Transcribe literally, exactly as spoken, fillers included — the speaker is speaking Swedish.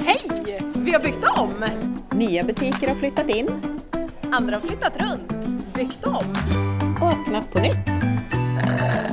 Hej! Vi har byggt om! Nya butiker har flyttat in. Andra har flyttat runt. Byggt om. Och öppnat på nytt.